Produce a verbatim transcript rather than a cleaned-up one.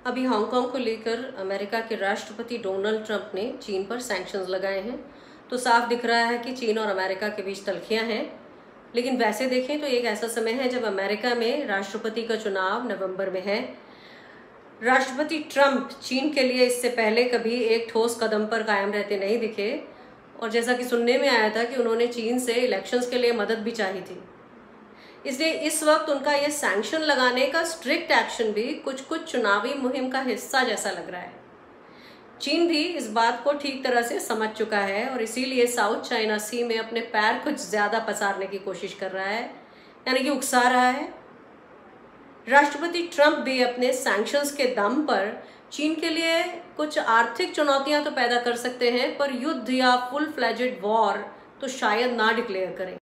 अभी हांगकांग को लेकर अमेरिका के राष्ट्रपति डोनाल्ड ट्रंप ने चीन पर सैंक्शंस लगाए हैं। तो साफ दिख रहा है कि चीन और अमेरिका के बीच तल्खियां हैं। लेकिन वैसे देखें तो एक ऐसा समय है जब अमेरिका में राष्ट्रपति का चुनाव नवंबर में है। राष्ट्रपति ट्रंप चीन के लिए इससे पहले कभी एक ठोस कदम पर कायम रहते नहीं दिखे, और जैसा कि सुनने में आया था कि उन्होंने चीन से इलेक्शंस के लिए मदद भी चाही थी। इसलिए इस वक्त उनका ये सैंक्शन लगाने का स्ट्रिक्ट एक्शन भी कुछ कुछ चुनावी मुहिम का हिस्सा जैसा लग रहा है। चीन भी इस बात को ठीक तरह से समझ चुका है और इसीलिए साउथ चाइना सी में अपने पैर कुछ ज्यादा पसारने की कोशिश कर रहा है, यानी कि उकसा रहा है। राष्ट्रपति ट्रंप भी अपने सैंक्शंस के दम पर चीन के लिए कुछ आर्थिक चुनौतियां तो पैदा कर सकते हैं, पर युद्ध या फुल फ्लेजेड वॉर तो शायद ना डिक्लेयर करें।